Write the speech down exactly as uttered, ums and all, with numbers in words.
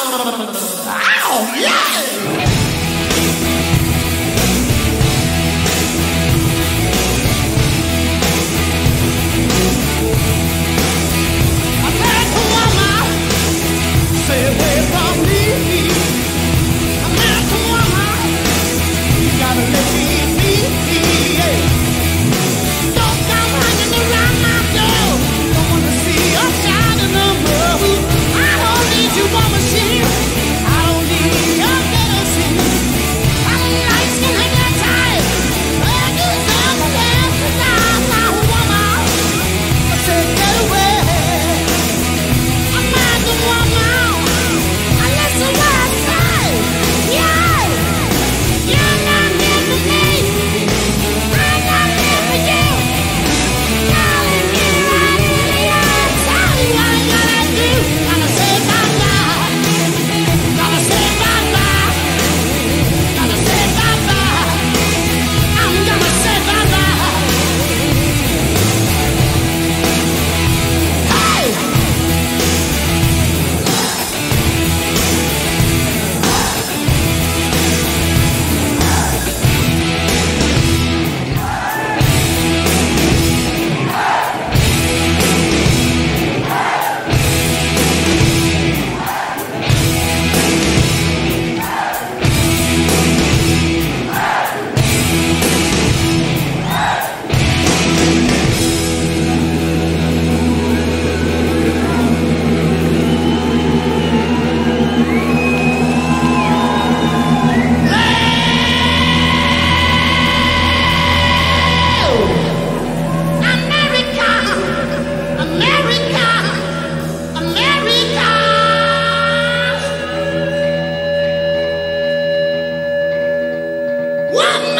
Oh, yeah! Stay away from me. American woman, you gotta let me be. Yeah. Don't come hanging around my door. Don't wanna see us shining no more. I don't need you, woman, shit. I don't need your jealousy. I don't like skin and that tight. I do something else because I'm not a woman. I said get away. American woman. One